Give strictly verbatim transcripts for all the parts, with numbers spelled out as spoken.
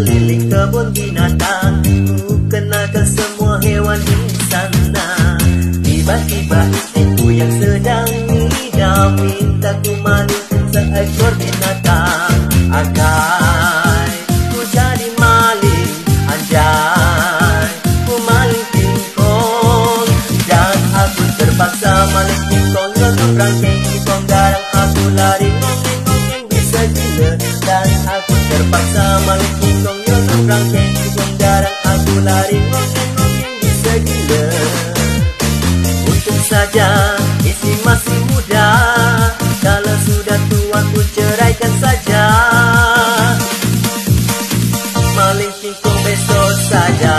keliling kebun binatang, ku kenalkan semua hewan di sana. Tiba-tiba istriku yang sedang ngidam minta ku malingkan seekor binatang. Akai, ku jadi maling, anjay, ku maling kingkong. Dan aku terpaksa maling kingkong, nyonong rangkeng kingkong garang. Aku lari ngomeng-ngomeng bisa gila. Dan aku terpaksa maling kingkong, nyonong rangkeng kingkong garang. Aku lari ngomeng-ngomeng bisa gila. Untung saja istri masih muda, kalau sudah tua ku ceraikan saja. Maling kingkong besok saja.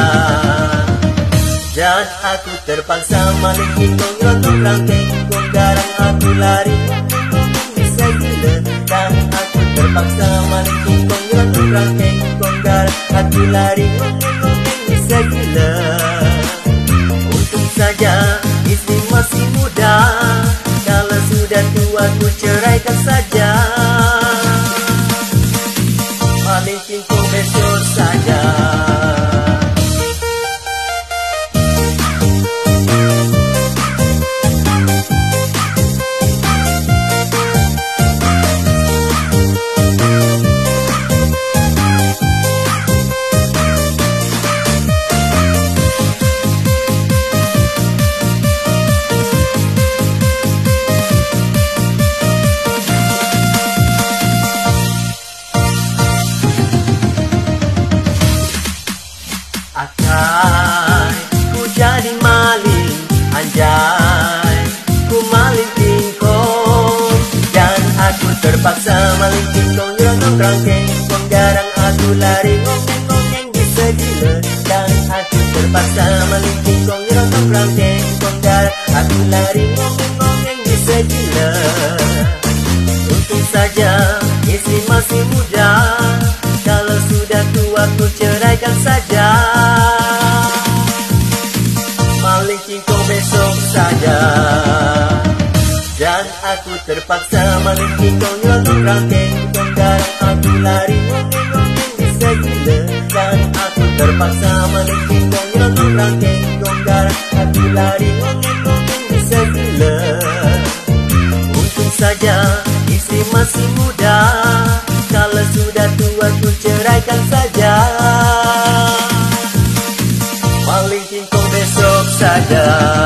Dan aku terpaksa maling kingkong, nyonong rangkeng kingkong garang. Aku lari ngomong-ngomong bisa gila. Dan aku terpaksa maling kingkong, nyonong rangkeng kingkong garang. Aku lari ngomong-ngomong bisa gila. Untung saja istri masih muda, kalau sudah tua ku ceraikan saja. Maling kingkong besok saja. Akai, ku jadi maling, anjay, ku maling kingkong. Dan aku terpaksa maling kingkong, nyonong rangkeng kingkong garang. Aku lari ngomeng-ngomeng bisa gila. Dan aku terpaksa maling kingkong, nyonong rangkeng kingkong garang. Aku lari ngomeng-ngomeng bisa gila. Untung saja istri masih muda, kalau sudah tua ku ceraikan saja. Maling kingkong besok saja. Dan aku terpaksa maling kingkong, nyonong rangkeng kingkong garang. Aku lari ngomeng-ngomeng bisa gila. Dan aku terpaksa maling kingkong, nyonong rangkeng kingkong garang. Aku lari ngomeng-ngomeng bisa gila. Untung saja istri masih muda, kalau sudah tua ku ceraikan saja. Maling kingkong besok saja.